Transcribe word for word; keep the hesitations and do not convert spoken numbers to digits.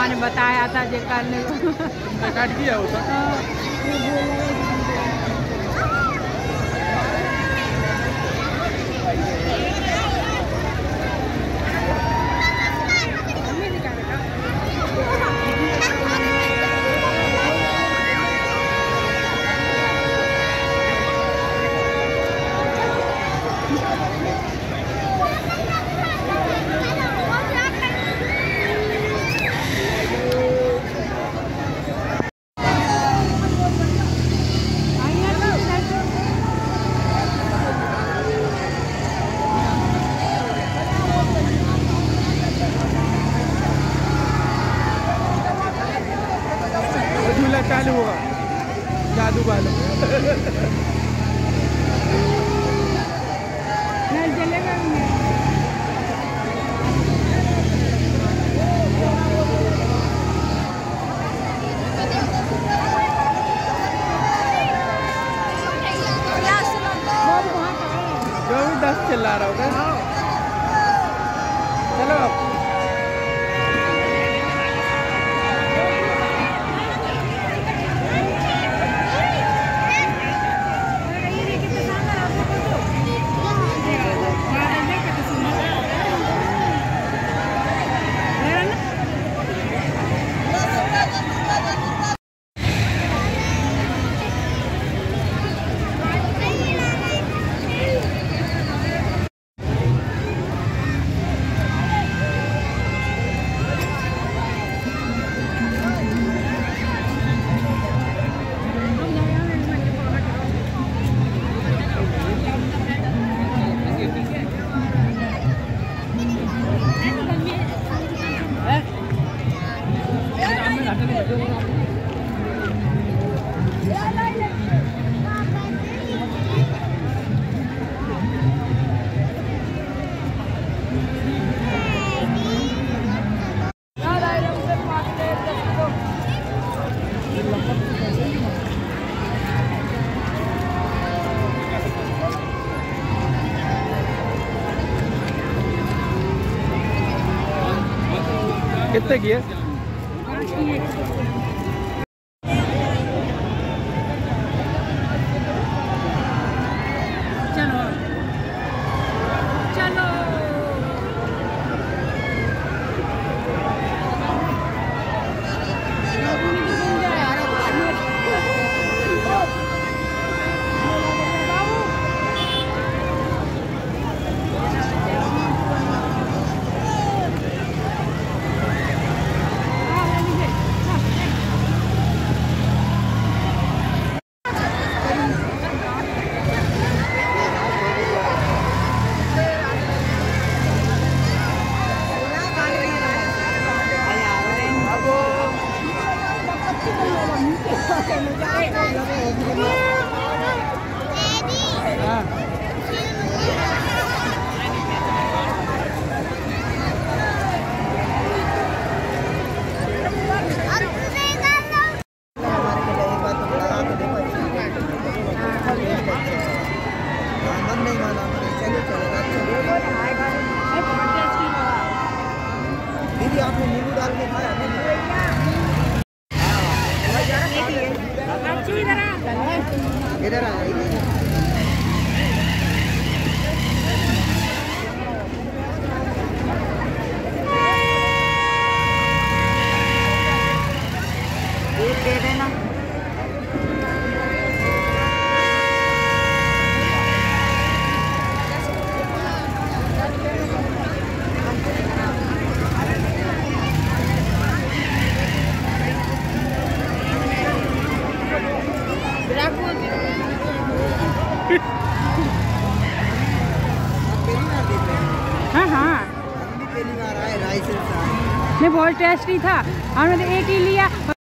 मामा ने बताया था जे करने काट किया होता। चालू होगा जादू वाला नल जलेगा जो भी दस चिल्ला रहा होगा। चलो कितने की है? चलो चलो दीदी आपने नींबू डाल के खाया इधर आ दे देना। हाँ हाँ पहली बार आए राइस नहीं बहुत टेस्टी था। हमने तो एक ही लिया